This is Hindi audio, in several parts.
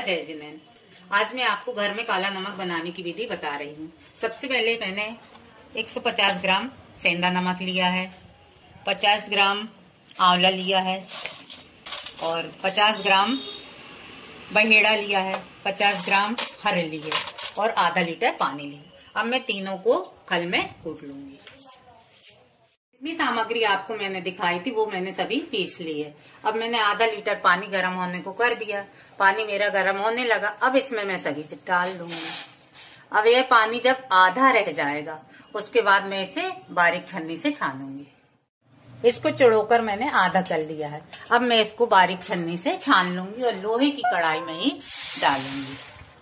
जय जिनेंद्र। आज मैं आपको घर में काला नमक बनाने की विधि बता रही हूँ। सबसे पहले मैंने 150 ग्राम सेंधा नमक लिया है, 50 ग्राम आंवला लिया है और 50 ग्राम बहेड़ा लिया है, 50 ग्राम हल्दी है और आधा लीटर पानी लिया। अब मैं तीनों को खल में कूट लूंगी। जितनी सामग्री आपको मैंने दिखाई थी वो मैंने सभी पीस ली है। अब मैंने आधा लीटर पानी गर्म होने को कर दिया। पानी मेरा गर्म होने लगा। अब इसमें मैं सभी डाल दूंगी। अब यह पानी जब आधा रह जाएगा उसके बाद मैं इसे बारीक छन्नी से छानूंगी। इसको चुड़ोकर मैंने आधा कर लिया है। अब मैं इसको बारीक छन्नी से छान लूंगी और लोहे की कढ़ाई में ही डालूंगी।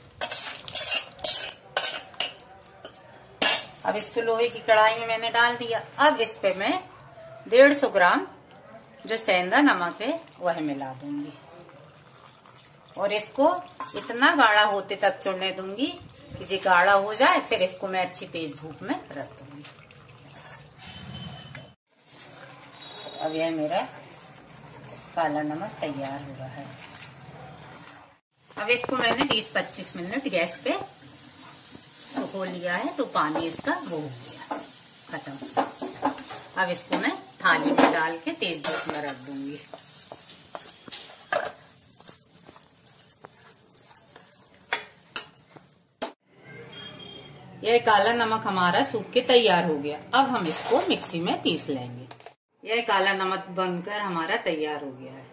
अब इसको लोहे की कढ़ाई में मैंने डाल दिया। अब इस पे मैं 150 ग्राम जो सेंधा नमक है वह मिला दूंगी और इसको इतना गाढ़ा होते तक चुड़ने दूंगी कि ये गाढ़ा हो जाए। फिर इसको मैं अच्छी तेज धूप में रख दूंगी। अब यह मेरा काला नमक तैयार हो रहा है। अब इसको मैंने 20-25 मिनट गैस पे सुखो लिया है तो पानी इसका वो हो गया खत्म। अब इसको मैं थाली में डाल के तेज धूप में रख दूंगी। यह काला नमक हमारा सूख के तैयार हो गया। अब हम इसको मिक्सी में पीस लेंगे। यह काला नमक बनकर हमारा तैयार हो गया है।